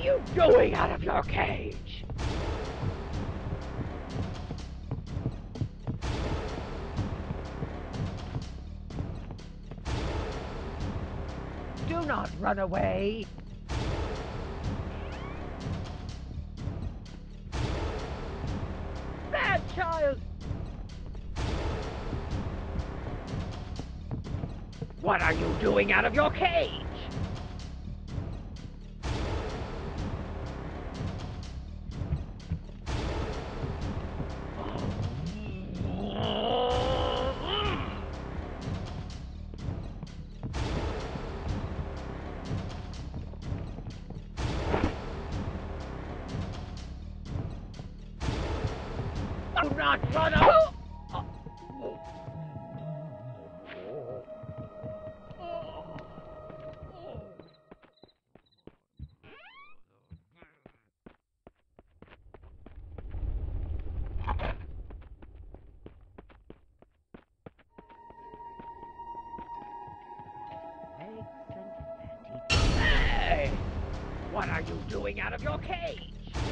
you doing out of your cage? Do not run away. Bad child! What are you doing out of your cage? Do not run away! Hey! What are you doing out of your cage?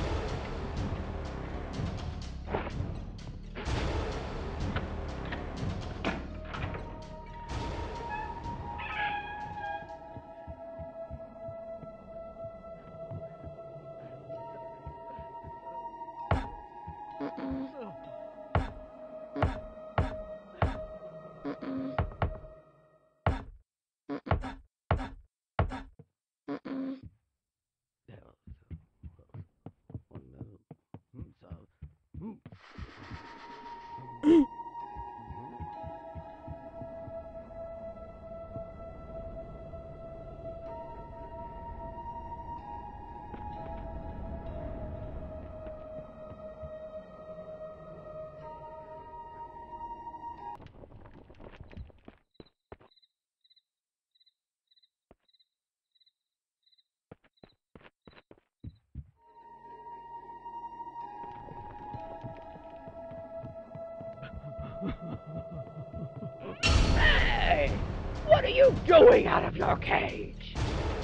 Hey! What are you doing out of your cage?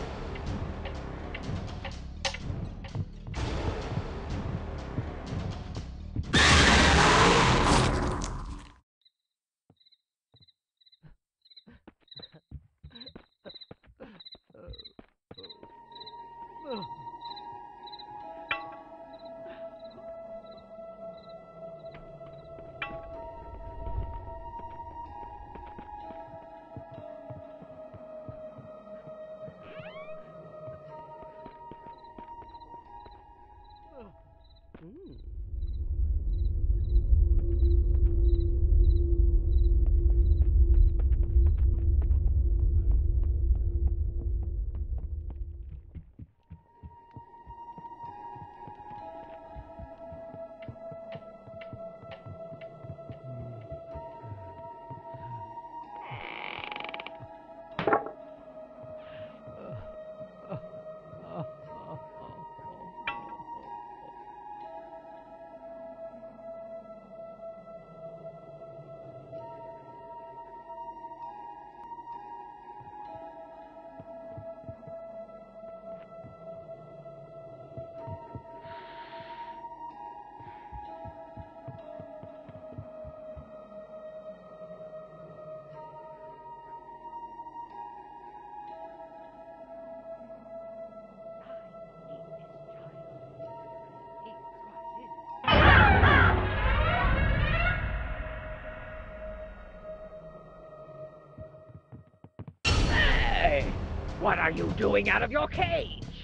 Hey! What are you doing out of your cage?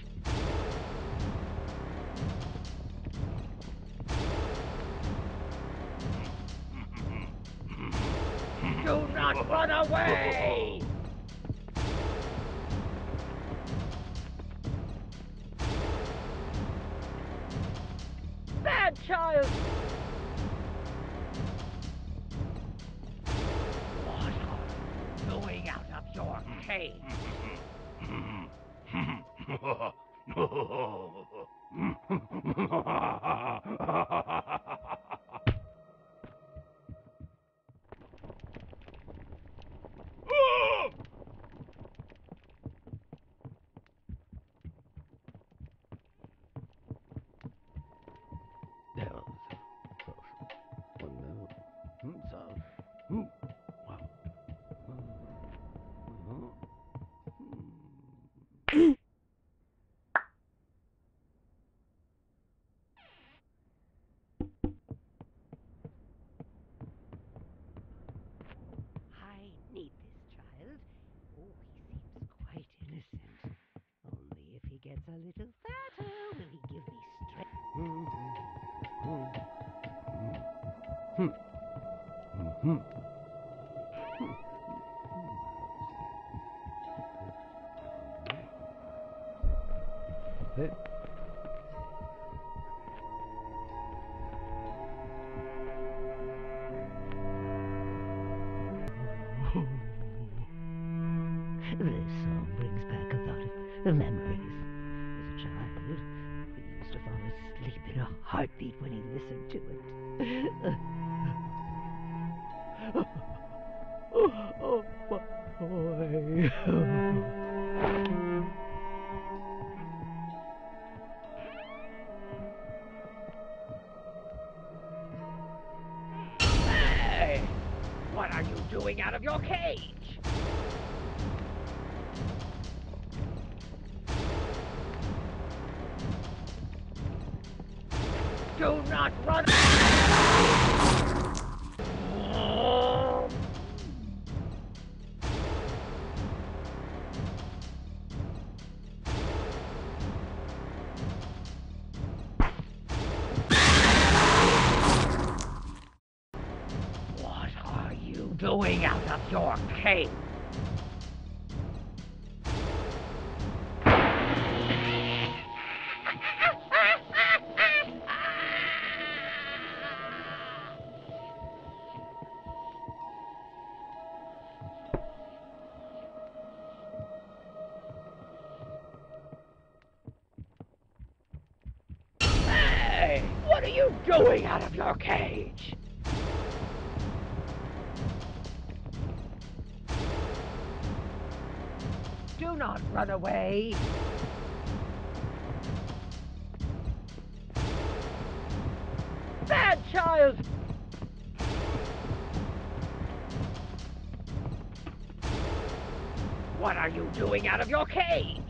Do not run away! Bad child! What are you doing out of your cage? gets a little fatter, will he give me strength? This song brings back a lot of memories. As a child, he used to fall asleep in a heartbeat when he listened to it. Oh, boy. Hey! What are you doing out of your cage? Do not run! What are you doing out of your cage? Hey! What are you doing out of your cage? Do not run away. Bad child! What are you doing out of your cage?